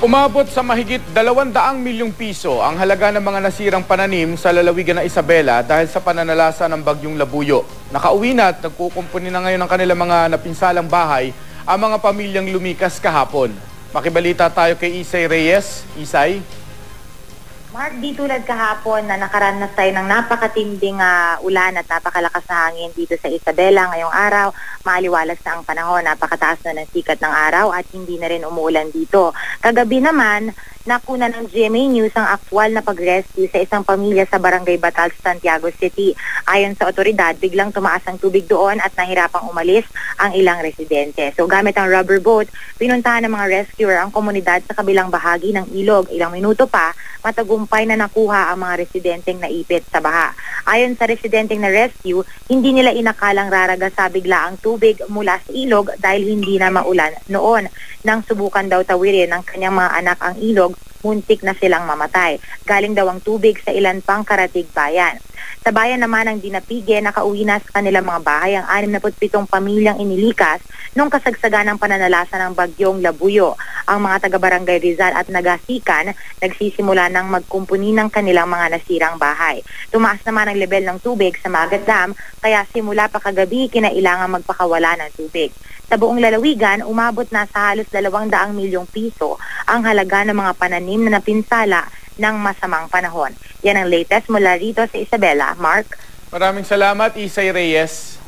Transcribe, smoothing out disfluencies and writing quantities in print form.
Umabot sa mahigit 200 milyong piso ang halaga ng mga nasirang pananim sa lalawigan ng Isabela dahil sa pananalasa ng bagyong Labuyo. Nakauwi na at nagkukumpuni na ngayon ang kanilang mga napinsalang bahay ang mga pamilyang lumikas kahapon. Makibalita tayo kay Isay Reyes. Isay? Mark, di tulad kahapon na nakaranas tayo ng napakatinding ulan at napakalakas na hangin dito sa Isabela ngayong araw. Maaliwalas na ang panahon, napakataas na ng sikat ng araw at hindi na rin umuulan dito. Kagabi naman, nakuna ng GMA News ang aktwal na pag-rescue sa isang pamilya sa Barangay Batal, Santiago City. Ayon sa otoridad, biglang tumaas ang tubig doon at nahirapang umalis ang ilang residente. So gamit ang rubber boat, pinuntahan ng mga rescuer ang komunidad sa kabilang bahagi ng ilog. Ilang minuto pa, matagumpay na nakuha ang mga residenteng naipit sa baha. Ayon sa residenteng na rescue, hindi nila inakalang raraga sa bigla ang tubig mula sa ilog dahil hindi na maulan noon. Nang subukan daw tawirin ng kanyang mga anak ang ilog, muntik na silang mamatay. Galing daw ang tubig sa ilan pang karatig bayan. Sa bayan naman ng Dinapige, nakauwi na sa kanilang mga bahay ang 67 pamilyang inilikas nung kasagsagan ng pananalasa ng bagyong Labuyo. Ang mga taga-barangay Rizal at Nagasikan nagsisimula ng magkumpuni ng kanilang mga nasirang bahay. Tumaas naman ang level ng tubig sa Magat Dam, kaya simula pa kagabi kinailangan magpakawala ng tubig. Sa buong lalawigan, umabot na sa halos 200 milyong piso ang halaga ng mga pananim na napinsala ng masamang panahon. Yan ang latest mula rito sa Isabela. Mark? Maraming salamat, Isay Reyes.